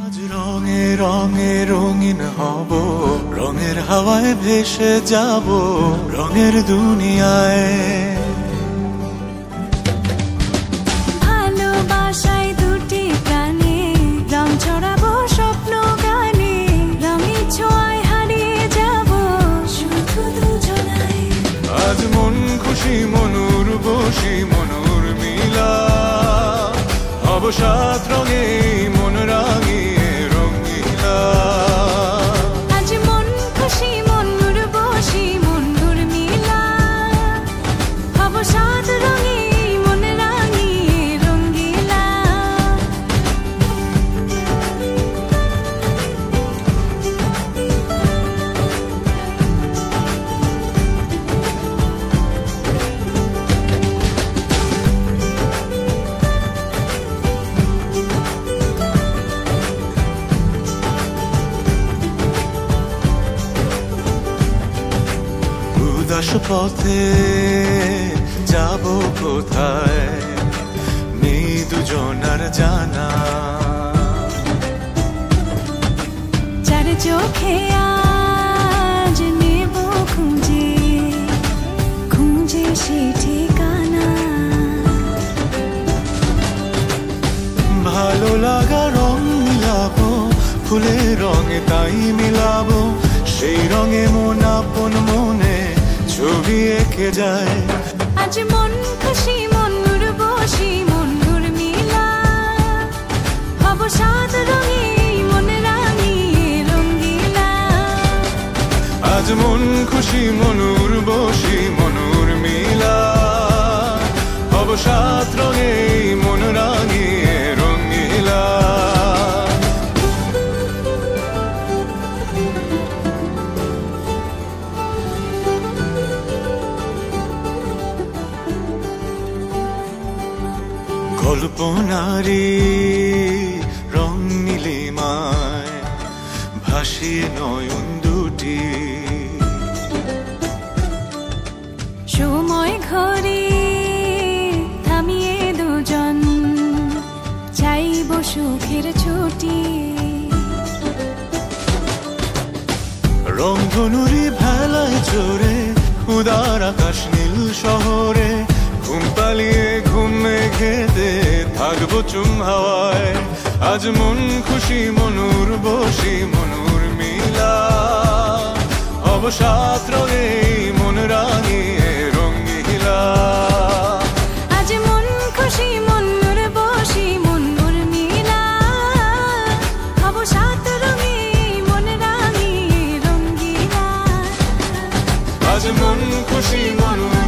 আজ রঙে রঙে রঙিন হব, রঙের হাওয়ায় ভেসে যাব রঙের দুনিয়ায়। ভালোবাসায় দুটি প্রাণে রং ছড়াবো স্বপ্ন গানে, রঙের ছোঁয়ায় হারিয়ে যাব শুধু দুজনায়। আজ মন খুশি মনুর বসি মনুর মিলা, হব সাত রঙে মন রাঙিয়ে রঙিলা। আজ মন খুশি মনুর বসি মনুর মিলা, হব সাত রঙে মন রাঙিয়ে রঙিলা। উদাস পথে যাব কোথায়, নেই দুজনার জানা। চার চোখে আজ নেব খুঁজে খুঁজে সে ঠিকানা। ভালো লাগা রং মিলাবো, ফুলের রঙে তাই মিলাবো, সেই রঙে মন আপন মনে ছবি এঁকে যায়। আজ মন খুশি মনুর বসি মনুর মিলা, হব সাত রঙে মন রাঙিয়ে রঙিলা। আজ মন খুশি মনুর বসি মনুর মিলা, হব সাত রঙে মন রাঙিয়ে রঙিলা। কল্পনারি রং নীলিমায় ভাসিয়ে নয়ন দুটি, সময় ঘরে থামিয়ে দুজন চাইব সুখের ছুটি। রংধনুরি ভেলায় চড়ে উদার আকাশ নীল শহরে, ঘুম পালিয়ে ঘুম মেঘেতে থাকবো চুম হাওয়ায়। আজ মন খুশি মনুর বসি মনুর মিলা, হব সাত রঙে মন রাঙিয়ে রঙিলা। আজ মন খুশি মনুর বসি মনুর মিলা, হব সাত রঙে মন রাঙিয়ে রঙিলা। আজ মন খুশি মনুর